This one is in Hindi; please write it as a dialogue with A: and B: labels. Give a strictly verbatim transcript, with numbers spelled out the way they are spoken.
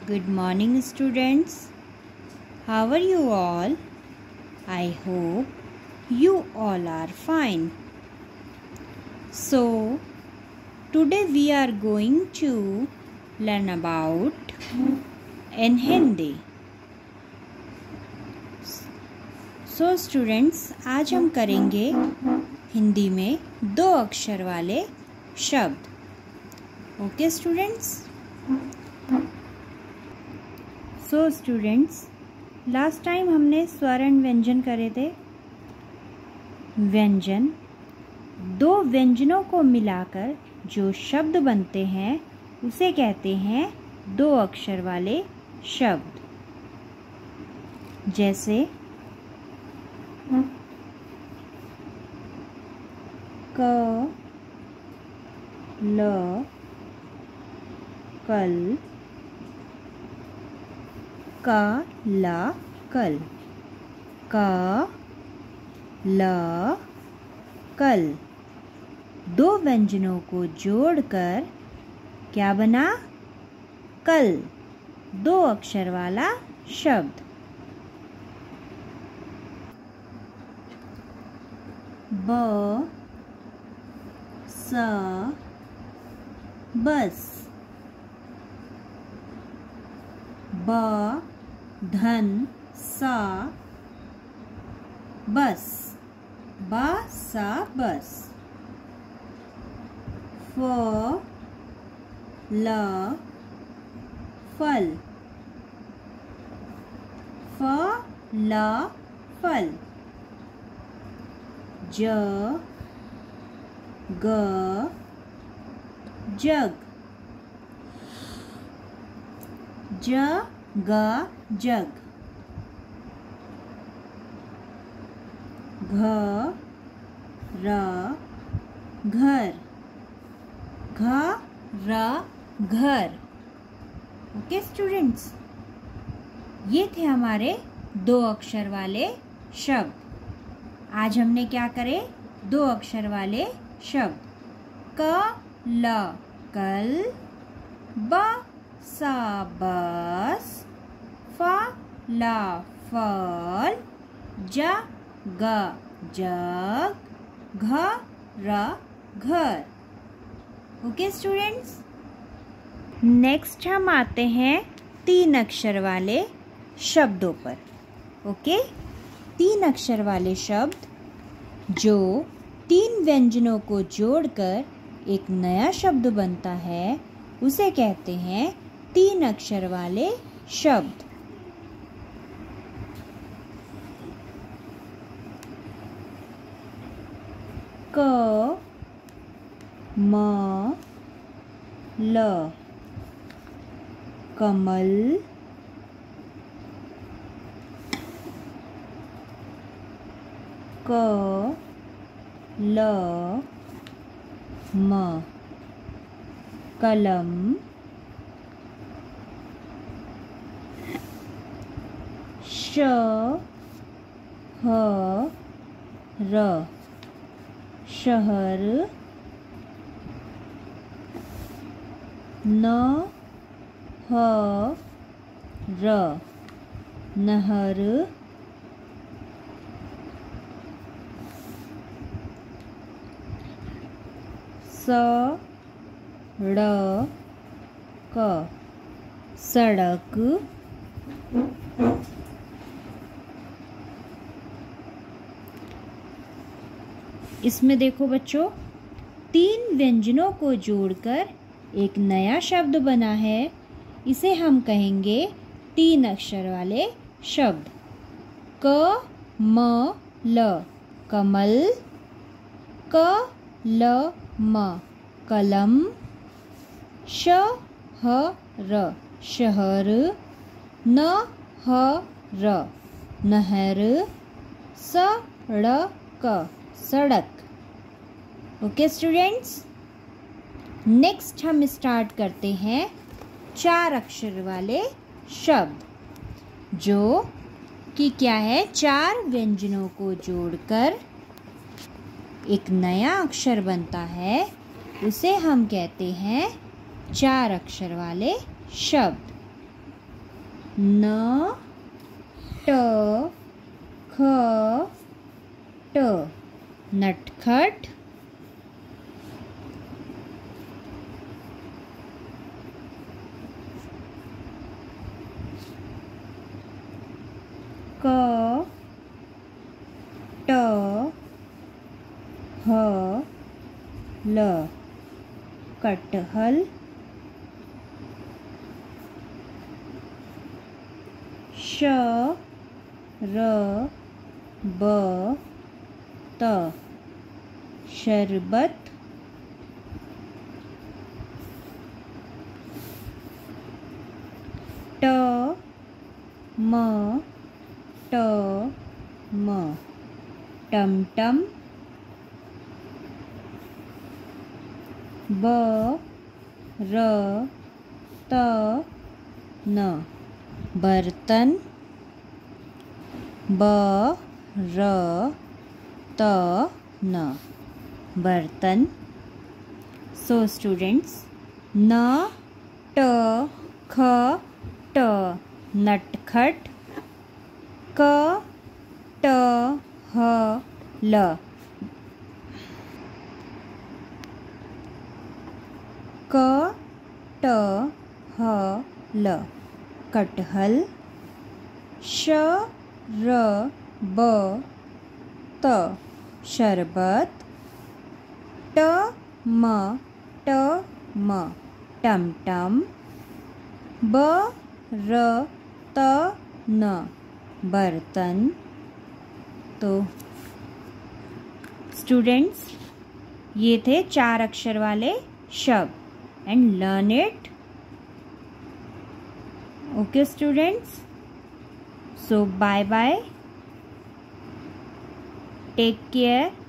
A: Good morning, students. How are you all? I hope you all are fine. So, today we are going to learn about in Hindi. So, students, आज हम करेंगे हिंदी में दो अक्षर वाले शब्द. Okay students? So students, last time हमने स्वर एंड व्यंजन करे थे. व्यंजन दो व्यंजनों को मिलाकर जो शब्द बनते हैं उसे कहते हैं दो अक्षर वाले शब्द. जैसे क, ल, कल, का, ला, कल. का, ल, कल. दो व्यंजनों को जोड़कर क्या बना? कल. दो अक्षर वाला शब्द. ब, स, बस. ब, धन, सा, बस. बा, सा, बस. फ, ल, फल. फ, ल, फल. ज, ग, जग. ज, ग, जग. घ, र, घर. घ, र, घर. ओके स्टूडेंट्स, ये थे हमारे दो अक्षर वाले शब्द. आज हमने क्या करे? दो अक्षर वाले शब्द. क, ल, कल. ब, सा, बस. फ, ल, फल. ज, ग, जग. घ, र, घर. ओके स्टूडेंट्स, नेक्स्ट हम आते हैं तीन अक्षर वाले शब्दों पर. ओके, तीन अक्षर वाले शब्द जो तीन व्यंजनों को जोड़कर एक नया शब्द बनता है उसे कहते हैं तीन अक्षर वाले शब्द. क, म, ल. कमल. क, ल, म. कलम. श, ह, र. शहर. न, ह, र. नहर. स, ड़, क. सड़क. इसमें देखो बच्चों, तीन व्यंजनों को जोड़कर एक नया शब्द बना है. इसे हम कहेंगे तीन अक्षर वाले शब्द. क, म, ल. कमल. क, ल, म. कलम. श, ह, र. शहर. न, ह, र. नहर. स, ड़, क. सड़क. ओके स्टूडेंट्स, नेक्स्ट हम स्टार्ट करते हैं चार अक्षर वाले शब्द जो कि क्या है? चार व्यंजनों को जोड़कर एक नया अक्षर बनता है. उसे हम कहते हैं चार अक्षर वाले शब्द. न ट ख ट नटखट। क ट ह ल कटहल। श र ब त शरबत। ट म ट म टमटम। ब र त न बर्तन। ब र त न बर्तन। सो स्टूडेंट्स, न ट ख ट नटखट, क ट ह ल क ट ह ल कटहल। श र ब त शरबत। ट म ट म टमटम। ब र त न बर्तन। तो स्टूडेंट्स, ये थे चार अक्षर वाले शब्द। And learn it. Okay students, so bye bye, take care.